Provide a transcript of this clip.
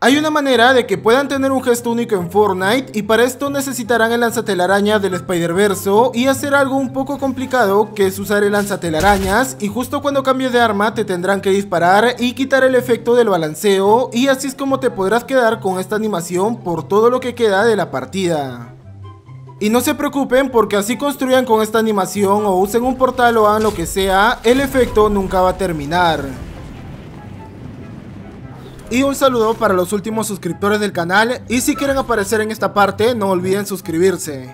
Hay una manera de que puedan tener un gesto único en Fortnite y para esto necesitarán el lanzatelaraña del Spider-Verso y hacer algo un poco complicado que es usar el lanzatelarañas y justo cuando cambies de arma te tendrán que disparar y quitar el efecto del balanceo y así es como te podrás quedar con esta animación por todo lo que queda de la partida. Y no se preocupen porque así construyan con esta animación o usen un portal o hagan lo que sea, el efecto nunca va a terminar. Y un saludo para los últimos suscriptores del canal y si quieren aparecer en esta parte no olviden suscribirse.